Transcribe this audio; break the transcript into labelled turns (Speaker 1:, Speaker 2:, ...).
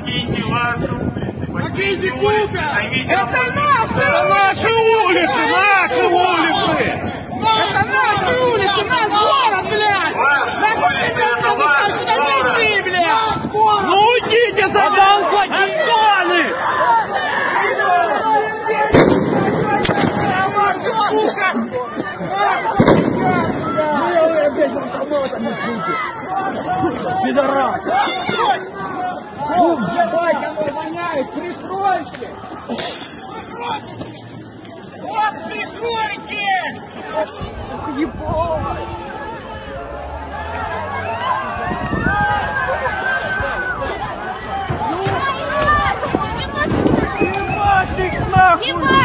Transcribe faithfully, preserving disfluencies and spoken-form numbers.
Speaker 1: покиньте вашу улицу.
Speaker 2: Покиньте улицу.
Speaker 1: Займите
Speaker 2: Это наши, это наши улицы, наши улицы. Это наши улицы, наш город, блядь.
Speaker 1: Ваши улицы, это ваш город.
Speaker 2: блядь. Ну уйдите за долбоебаны. Пидорас! Ебать, оно воняет! Прикройте! Вот, прикройте! Ебать! Ебать их нахуй!